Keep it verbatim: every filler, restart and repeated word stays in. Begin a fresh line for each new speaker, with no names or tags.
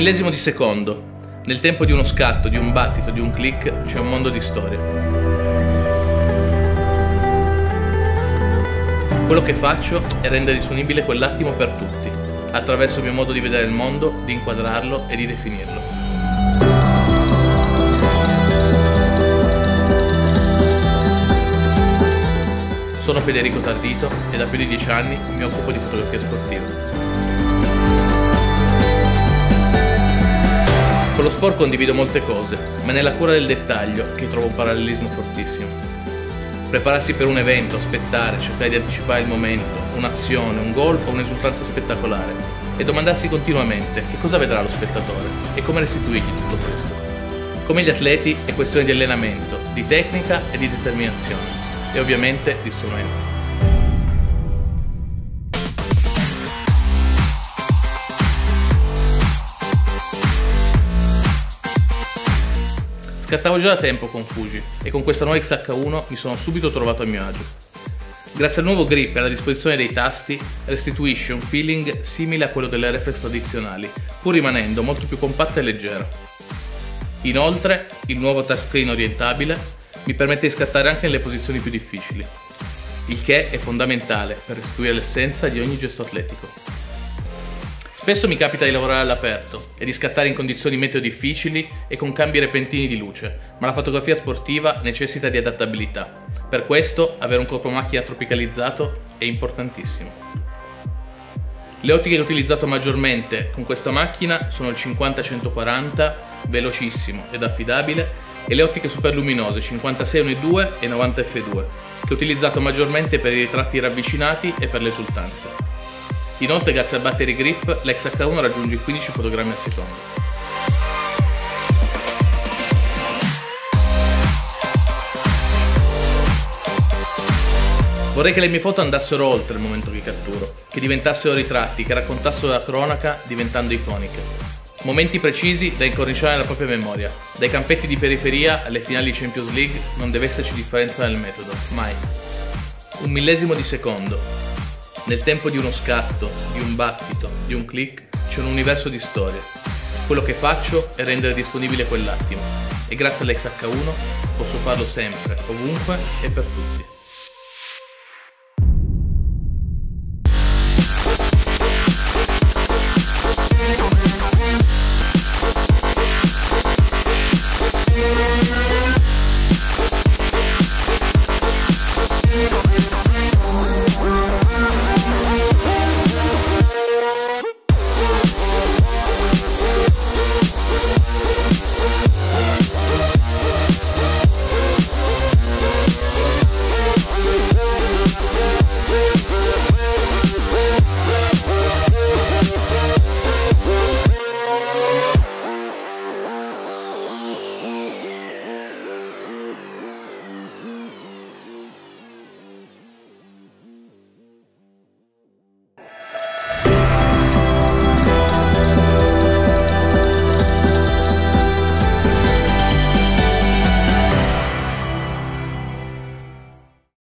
millesimo di secondo. Nel tempo di uno scatto, di un battito, di un click, c'è un mondo di storie. Quello che faccio è rendere disponibile quell'attimo per tutti, attraverso il mio modo di vedere il mondo, di inquadrarlo e di definirlo. Sono Federico Tardito e da più di dieci anni mi occupo di fotografia sportiva. Con lo sport condivido molte cose, ma è nella cura del dettaglio che trovo un parallelismo fortissimo. Prepararsi per un evento, aspettare, cercare di anticipare il momento, un'azione, un gol o un'esultanza spettacolare e domandarsi continuamente che cosa vedrà lo spettatore e come restituirgli tutto questo. Come gli atleti è questione di allenamento, di tecnica e di determinazione e ovviamente di strumenti. Scattavo già da tempo con Fuji e con questa nuova X H uno mi sono subito trovato a mio agio. Grazie al nuovo grip e alla disposizione dei tasti restituisce un feeling simile a quello delle reflex tradizionali, pur rimanendo molto più compatto e leggero. Inoltre, il nuovo touchscreen orientabile mi permette di scattare anche nelle posizioni più difficili, il che è fondamentale per restituire l'essenza di ogni gesto atletico. Spesso mi capita di lavorare all'aperto e di scattare in condizioni meteo difficili e con cambi repentini di luce, ma la fotografia sportiva necessita di adattabilità. Per questo avere un corpo macchina tropicalizzato è importantissimo. Le ottiche che ho utilizzato maggiormente con questa macchina sono il cinquanta centoquaranta, velocissimo ed affidabile, e le ottiche superluminose cinquantasei uno virgola due e novanta effe due, che ho utilizzato maggiormente per i ritratti ravvicinati e per le esultanze. Inoltre, grazie al battery grip, l'X H uno raggiunge i quindici fotogrammi al secondo. Vorrei che le mie foto andassero oltre il momento che catturo, che diventassero ritratti, che raccontassero la cronaca diventando iconiche. Momenti precisi da incorniciare nella propria memoria. Dai campetti di periferia alle finali di Champions League non deve esserci differenza nel metodo, mai. Un millesimo di secondo. Nel tempo di uno scatto, di un battito, di un click, c'è un universo di storie. Quello che faccio è rendere disponibile quell'attimo e grazie all'X H uno posso farlo sempre, ovunque e per tutti.